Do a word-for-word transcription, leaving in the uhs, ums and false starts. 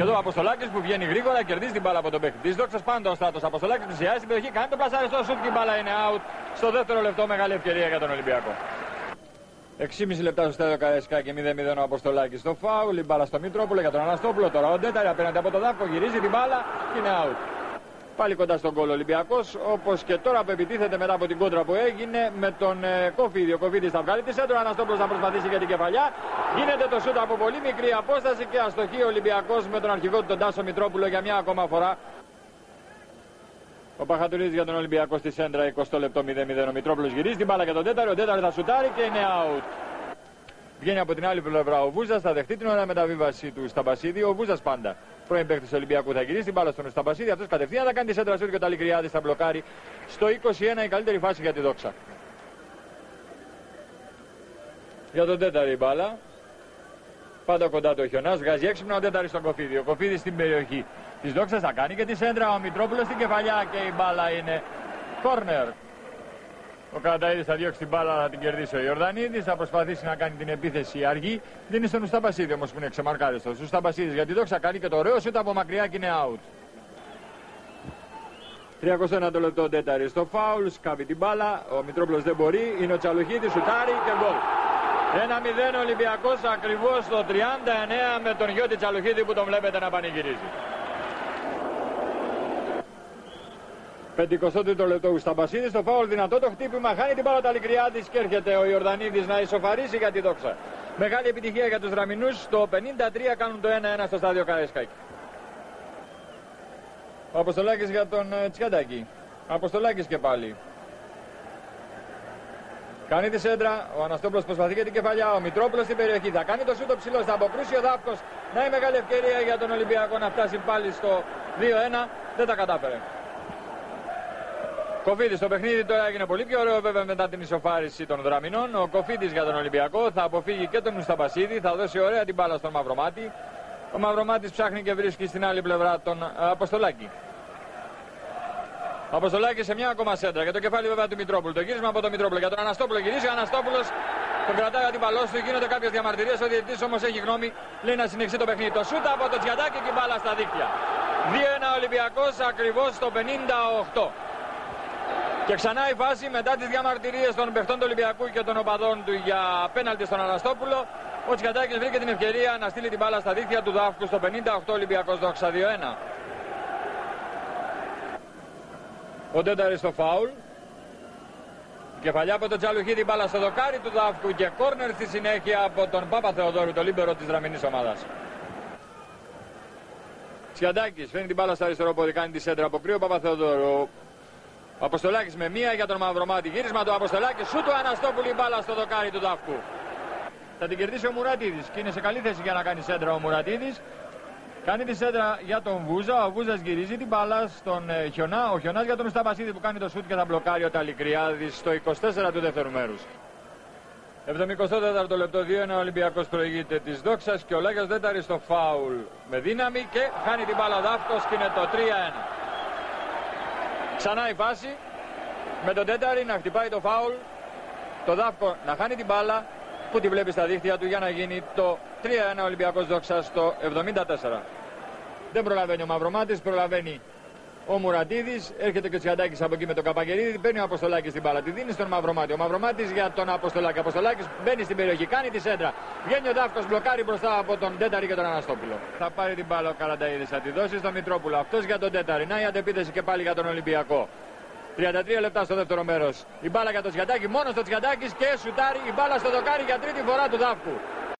Και εδώ ο Αποστολάκης που βγαίνει γρήγορα, κερδίζει την μπάλα από τον παίκτη της Δόξας. Πάντα ο Στράτος Αποστολάκης πλησιάζει στην περιοχή, κάνει το πλασάριστο σουτ και η μπάλα είναι out. Στο δεύτερο λεπτό μεγάλη ευκαιρία για τον Ολυμπιακό. έξι και μισό λεπτά στο στάδιο Καραϊσκάκη, μηδέν μηδέν ο Αποστολάκης στο φάουλ. Η μπάλα στο Μητρόπουλο για τον Αναστόπουλο. Τώρα ο Ντέταρη απέναντι από τον Δάφκο γυρίζει την μπάλα και είναι out. Πάλι κοντά στον γκολ ο Ολυμπιακός, όπως και τώρα που επιτίθεται μετά από την κόντρα που έγινε με τον ε, Κοφίδη. Ο Κοφίδης θα βγάλει τη σέντρα, ο Αναστόπουλος θα προσπαθήσει για την κεφαλιά. Γίνεται το σούτ από πολύ μικρή απόσταση και αστοχεί ο Ολυμπιακός με τον αρχηγό του τον Τάσο Μητρόπουλο για μια ακόμα φορά. Ο Παχατουρίδης για τον Ολυμπιακό στη σέντρα, εικοστό λεπτό, μηδέν μηδέν. Ο Μητρόπουλος γυρίζει την μπάλα για τον Τέταρη, ο Τέταρη θα σουτάρει και είναι out. Βγαίνει από την άλλη πλευρά ο Βούζας, θα δεχτεί την ωραία μεταβίβαση του Σταμπασίδη. Ο Βούζας πάντα πρώην παίκτης του Ολυμπιακού θα γυρίσει την μπάλα στον Σταμπασίδη. Αυτός κατευθείαν θα κάνει τη σέντρα σούτ και ο Ταλικριάδης θα μπλοκάρει στο είκοσι ένα, η καλύτερη φάση για τη Δόξα. Για τον Τέταρη η μπάλα. Πάντα κοντά του ο Χιονάς, βγάζει έξυπνα ο Τέταρης στον Κοφίδη. Ο Κοφίδης στην περιοχή της Δόξας θα κάνει και τη σέντρα. Ο Μητρόπουλος στην κεφαλιά και η μπάλα είναι corner. Ο Καρανταΐδης θα διώξει την μπάλα, θα την κερδίσει ο Ιορδανίδης. Θα προσπαθήσει να κάνει την επίθεση αργή. Δίνει στον Ουσταμπασίδη όμως που είναι ξεμαρκάριστος. Ο Ουσταμπασίδης για τη Δόξα κάνει και το ωραίο σούτ από μακριά και είναι out. τριακοστό ένα λεπτό ο Τέταρη στο φάουλ. Σκάβει την μπάλα. Ο Μητρόπουλος δεν μπορεί. Είναι ο Τσαλουχίδης, σουτάρει και γκολ. ένα μηδέν Ολυμπιακός ακριβώς στο τριάντα εννέα με τον Γιώτη Τσαλουχίδη που τον βλέπετε να πανηγυρίζει. πενηκοστό τρίτο λεπτό ο Σταμπασίδης στο φάουλ, δυνατό το χτύπημα, χάνει την μπάλα Ταλικριάδης και έρχεται ο Ιορδανίδης να ισοφαρίσει για τη Δόξα. Μεγάλη επιτυχία για τους Δραμινούς, στο πενήντα τρία κάνουν το ένα ένα στο στάδιο Καραϊσκάκη. Ο Αποστολάκης για τον ε, Τσιαντάκη. Αποστολάκης και πάλι. Κάνει τη σέντρα, ο Αναστόπουλος προσπαθεί για την κεφαλιά, ο Μητρόπουλος στην περιοχή. Θα κάνει το σούτο ψηλό, θα αποκρούσει ο Δάφκος. Να η μεγάλη ευκαιρία για τον Ολυμπιακό να φτάσει πάλι στο δύο ένα, δεν τα κατάφερε. Κοφίδης στο παιχνίδι τώρα έγινε πολύ πιο ωραίο βέβαια μετά την ισοφάριση των Δραμινών. Ο Κοφίδης για τον Ολυμπιακό θα αποφύγει και τον Ουσταμπασίδη, θα δώσει ωραία την μπάλα στον Μαυρομάτη. Ο Μαυρομάτης ψάχνει και βρίσκει στην άλλη πλευρά τον Αποστολάκη. Ο Αποστολάκης σε μια ακόμα σέντρα για το κεφάλι βέβαια του Μητρόπουλου. Το γύρισμα από τον Μητρόπουλο για τον Αναστόπουλο. Γυρίζει ο Αναστόπουλος, τον κρατάει αντίπαλός του. Γίνονται κάποιες διαμαρτυρίες. Ο διαιτητής όμως έχει γνώμη, λέει να συνεχίσει το παιχνίδι. Το σούτα από το Τσιαντάκη και η μπάλα στα δίκτυα. δύο ένα Ολυμπιακός ακριβώς στο πενήντα οκτώ. Και ξανά η φάση μετά τις διαμαρτυρίες των παιχτών του Ολυμπιακού και των οπαδών του για πέναλτι στον Αναστόπουλο. Ο Τσιαντάκης βρήκε την ευκαιρία να στείλει την μπάλα στα δίκτυα του Δάφκου στο πενήντα οκτώ Ολυμπιακός Δόξα δύο ένα. Ο Τέταρης στο φάουλ. Κεφαλιά από τον Τσαλουχίδη, μπάλα στο δοκάρι του Δάφκου και κόρνερ στη συνέχεια από τον Παπαθεοδόρου, το λίμπερο της Δραμινής ομάδας. Τσιαντάκης φέρνει την μπάλα στο αριστερό πόδι, κάνει τη σέντρα από κρύο Παπαθεοδόρου. Ο Αποστολάκης με μία για τον Μαυρομάτη. Γύρισμα του Αποστολάκη, σου του Αναστόπουλη, η μπάλα στο δοκάρι του Δάφκου. Θα την κερδίσει ο Μουρατίδης και είναι σε καλή θέση για να κάνει σέντρα ο Μουρατίδης. Κάνει τη σέντρα για τον Βούζα. Ο Βούζας γυρίζει την μπάλα στον ε, Χιονά. Ο Χιονάς για τον Σταμπασίδη που κάνει το σούτ και θα μπλοκάρει ο Ταλικριάδης στο είκοσι τέσσερα του δεύτερου μέρους. εβδομηκοστό τέταρτο λεπτό, δύο ένα Ολυμπιακός προηγείται της Δόξας και ο Λάγιος Δέταρης στο φάουλ με δύναμη και χάνει την μπάλα Δάφκος και είναι το τρία ένα. Ξανά η φάση με τον Τέταρη να χτυπάει το φάουλ, το Δάφκο να χάνει την μπάλα που τη βλέπει στα δίχτυα του για να γίνει το τρία ένα Ολυμπιακός Δόξα στο εβδομήντα τέσσερα. Δεν προλαβαίνει ο Μαυρομάτης, προλαβαίνει ο Μουρατίδης, έρχεται και ο Τσιαντάκης από εκεί με τον Καπαγερίδη, παίρνει ο Αποστολάκης την μπάλα, τη δίνει στον Μαυρομάτη. Ο Μαυρομάτης για τον Αποστολάκη. Ο Αποστολάκης μπαίνει στην περιοχή, κάνει τη σέντρα. Βγαίνει ο Δάφκος, μπλοκάρει μπροστά από τον Τέταρη και τον Αναστόπουλο. Θα πάρει την μπάλα ο Καρανταΐδης, θα τη δώσει στον Μητρόπουλο. Αυτός για τον Τέταρη. Να η αντεπίθεση και πάλι για τον Ολυμπιακό. τριάντα τρία λεπτά στο δεύτερο μέρος. Η μπάλα για τον Τσιαντάκη, μόνο στο Τσιαντάκης και σουτάρει η μπάλα στο δοκάρι για τρίτη φορά του Δάφκου.